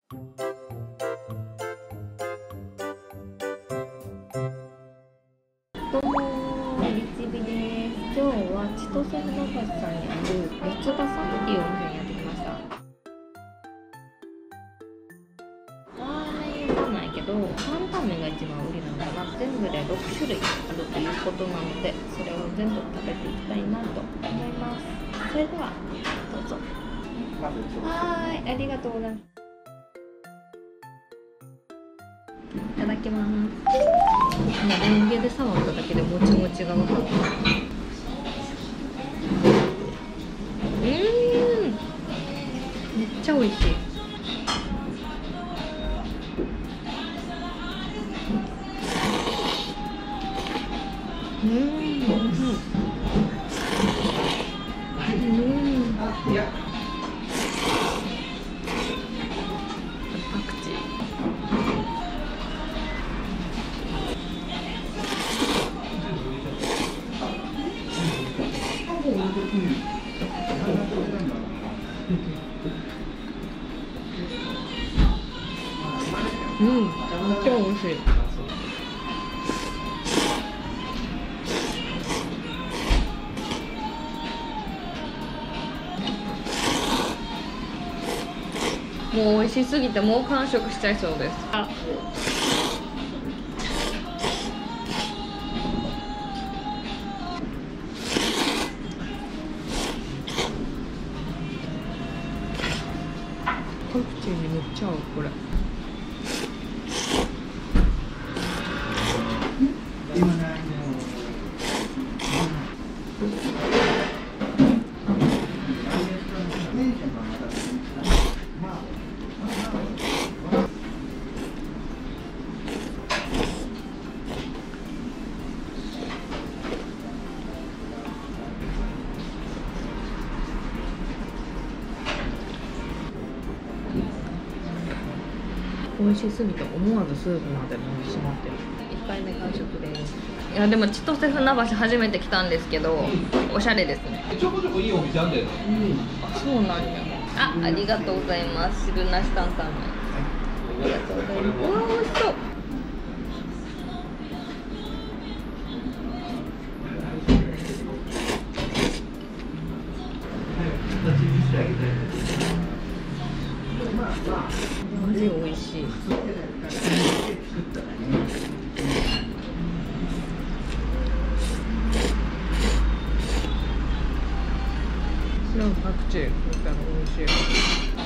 どうもリチビです。今日は千歳船橋さんにある四つ葉さんっていうお店にやってきました。ラーメン屋じゃないけど担々麺が一番売りなのかな。全部で6種類あるということなので、それを全部食べていきたいなと思います。それではどうぞ。はい、ありがとうございます。いただきます。レンゲで触っただけでもちもちが分かった。めっちゃ美味しい。パクチー。めっちゃ美味しい。もう美味しすぎてもう完食しちゃいそうです。パクチーにめっちゃ合うこれ。美味しすぎて思わずスープまで飲んでしまってる。1回目完食です。いやでも千歳船橋初めて来たんですけど、おしゃれですね。 ちょこちょこいいお店あんだよ。 あ、そうなんや。ありがとうございます。汁なし担々麺。ありがとうございます。うわ、美味しそう。マジ美味しい。パクチーみたいな美味しい。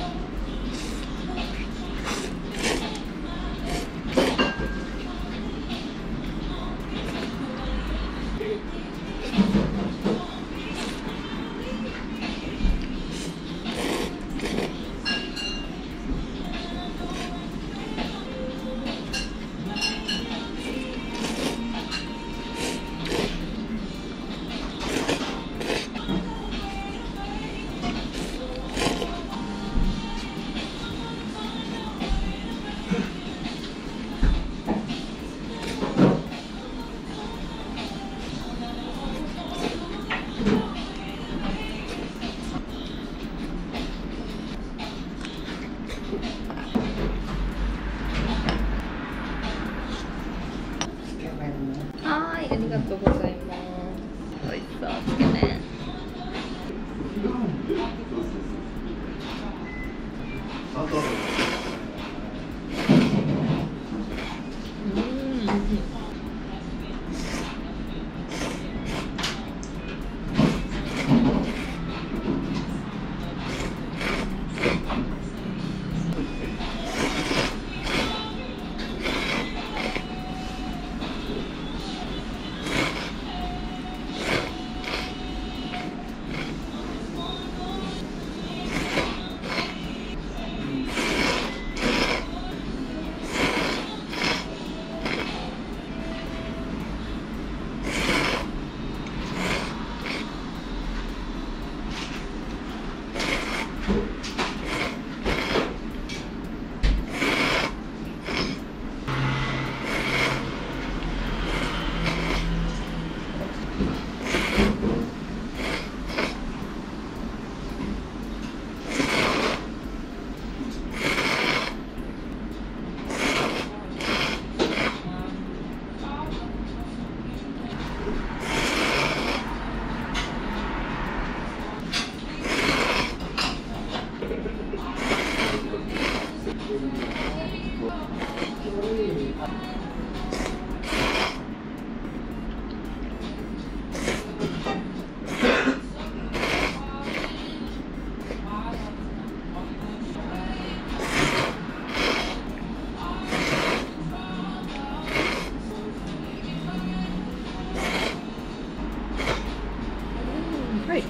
はい、ありがとうございます。おいしそう、つけ麺。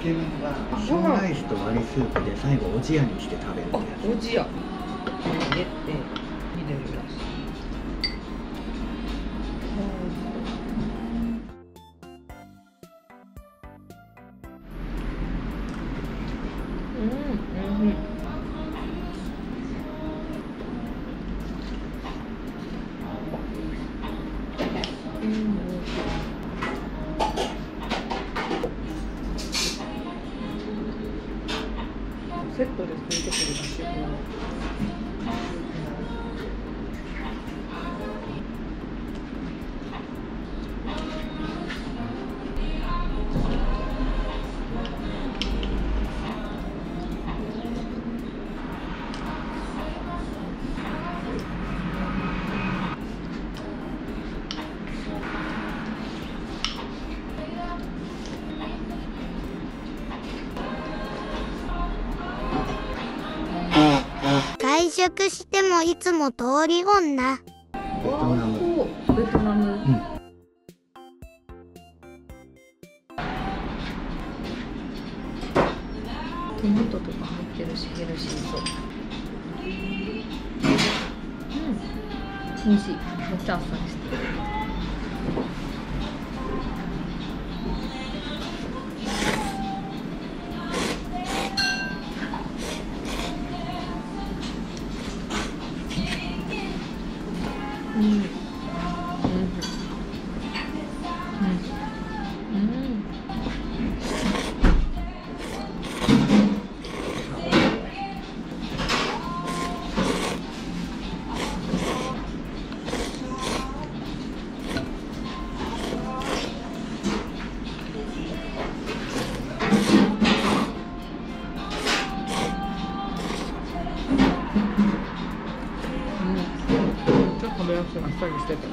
け麺は小ライスと割りスープで最後おじやにして食べるってやつ。 おじや入れて入れるらしい。うん、うん。セットでついてくるだけど。 外食してもいつも通り女。 ベトナム。 ベトナム。トマトとか入ってるしヘルシーそう。美味しい。めっちゃあっさりしてる。ちょっと食べやすいあっさりしてて。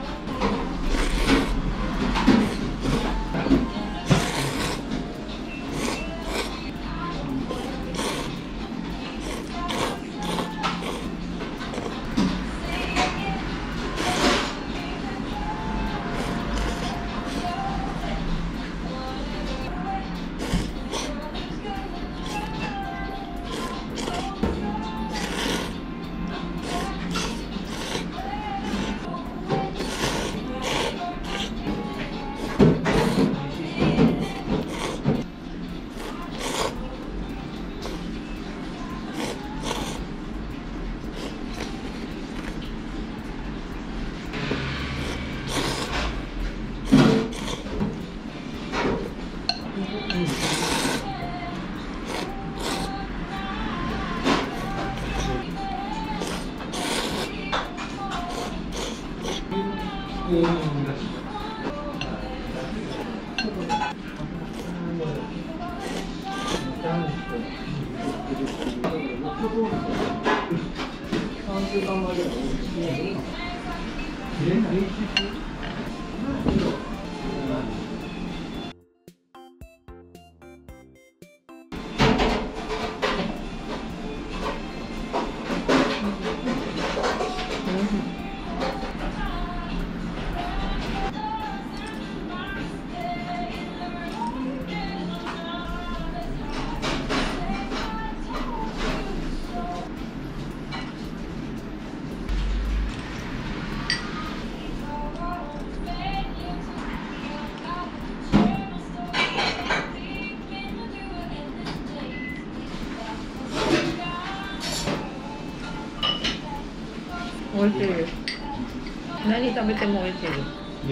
美味しいです。何食べても美味しいです。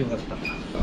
よかった。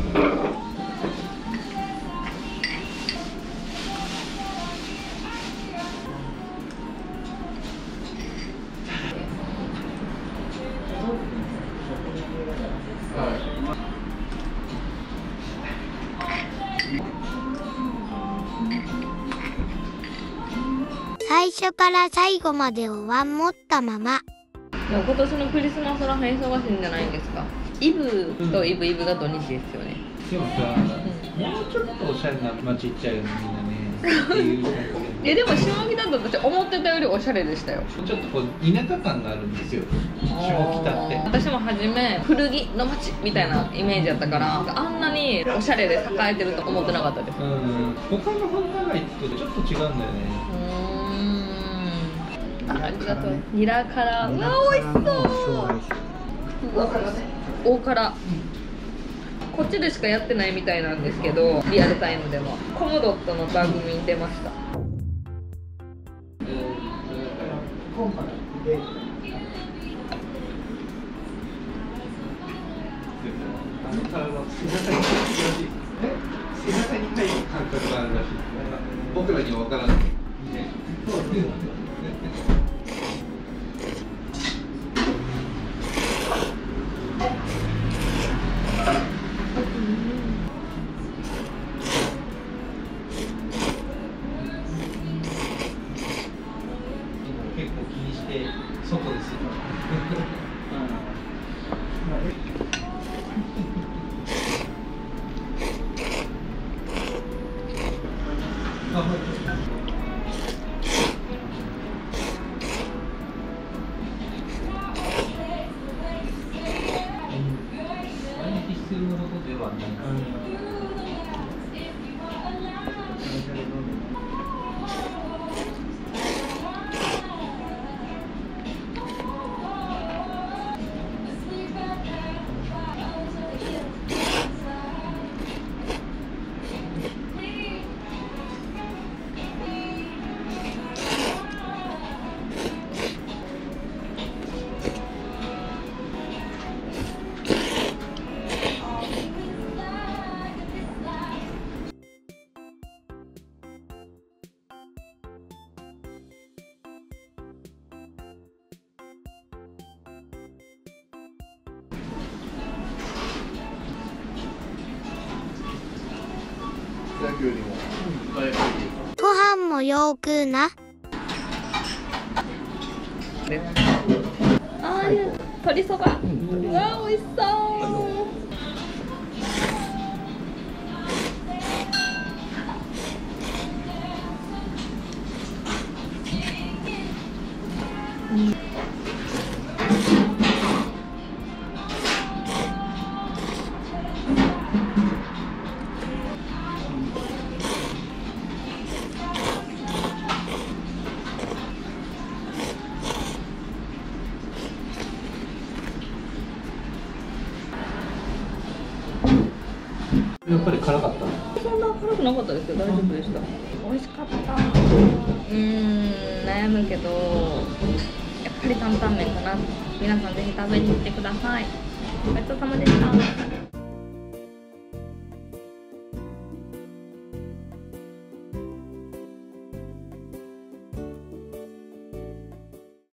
最初から最後までをワン持ったまま。 もう今年のクリスマスらへん忙しいんじゃないんですか。イブとイブイブが土日ですよね。 でもさ、もうちょっとおしゃれな街行っちゃうよね、みんなね。っていうでも下北と私思ってたよりおしゃれでしたよ。 ちょっとこう田舎感があるんですよ、下北って。 私も初め古着の街みたいなイメージやったから、あんなにおしゃれで栄えてると思ってなかったです。 他の繁華街とちょっと違うんだよね。 ありがとう。ニラからうわ美味しそう。大辛、こっちでしかやってないみたいなんですけど、リアルタイムでもコムドットの番組に出ました。 背中に入る感覚があるらしい。僕らには分からない。結構気にして外ですよ。必要なことではない。 ご飯もよーくな。 鶏そば、うわ美味しそう。 やっぱり辛かった。 そんな辛くなかったですよ。大丈夫でした。美味しかった。悩むけど、やっぱり担々麺かな。皆さんぜひ食べに来てください。ごちそうさまでした。